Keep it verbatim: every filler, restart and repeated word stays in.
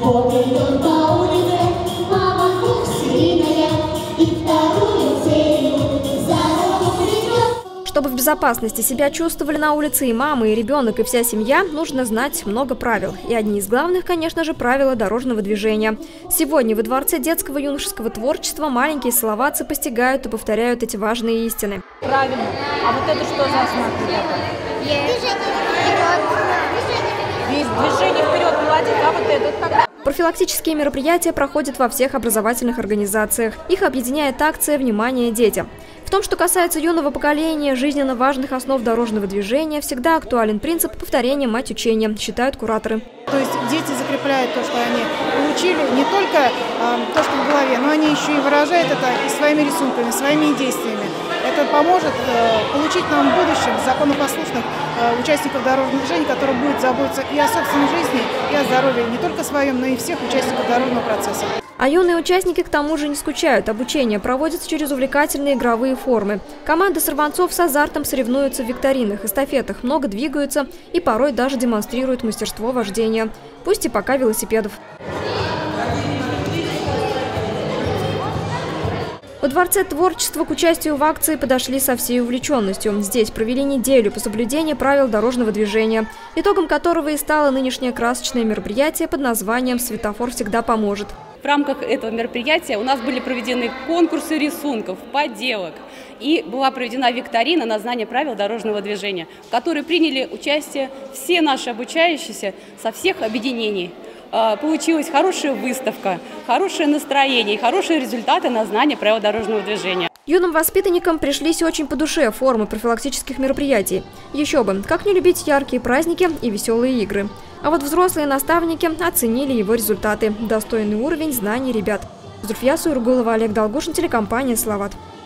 Вот идет по улице мама двухсерийная, и вторую серию за руку придет. Чтобы в безопасности себя чувствовали на улице и мама, и ребенок, и вся семья, нужно знать много правил. И одни из главных, конечно же, правила дорожного движения. Сегодня во Дворце детского и юношеского творчества маленькие салаватцы постигают и повторяют эти важные истины. Правильно. А вот это что за знак, ребята? Есть движение вперед, молодец. А вот этот как? Профилактические мероприятия проходят во всех образовательных организациях. Их объединяет акция «Внимание детям». В том, что касается юного поколения, жизненно важных основ дорожного движения, всегда актуален принцип повторения мать учения, считают кураторы. То есть дети закрепляют то, что они получили, не только э, то, что в голове, но они еще и выражают это и своими рисунками, своими действиями. Это поможет э, получить нам в будущем законопослушных э, участников дорожного движения, которые будут заботиться и о собственной жизни, и о здоровье, не только своем, но и всех участников дорожного процесса. А юные участники к тому же не скучают. Обучение проводится через увлекательные игровые формы. Команды сорванцов с азартом соревнуются в викторинах, эстафетах, много двигаются и порой даже демонстрируют мастерство вождения. Пусть и пока велосипедов. Во Дворце творчества к участию в акции подошли со всей увлеченностью. Здесь провели неделю по соблюдению правил дорожного движения, итогом которого и стало нынешнее красочное мероприятие под названием «Светофор всегда поможет». В рамках этого мероприятия у нас были проведены конкурсы рисунков, поделок. И была проведена викторина на знание правил дорожного движения, в которой приняли участие все наши обучающиеся со всех объединений. Получилась хорошая выставка, хорошее настроение и хорошие результаты на знание правил дорожного движения. Юным воспитанникам пришлись очень по душе формы профилактических мероприятий. Еще бы, как не любить яркие праздники и веселые игры. А вот взрослые наставники оценили его результаты. Достойный уровень знаний ребят. Зульфия Суйргулова, Олег Долгушин, телекомпания «Салават».